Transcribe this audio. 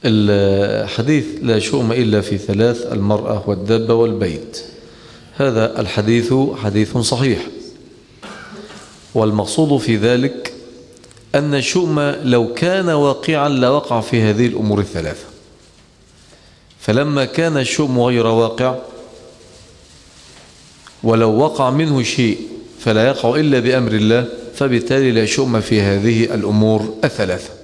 الحديث لا شؤم إلا في ثلاث: المرأة والدابة والبيت. هذا الحديث حديث صحيح، والمقصود في ذلك أن الشؤم لو كان واقعا لوقع في هذه الأمور الثلاثة، فلما كان الشؤم غير واقع ولو وقع منه شيء فلا يقع إلا بأمر الله، فبالتالي لا شؤم في هذه الأمور الثلاثة.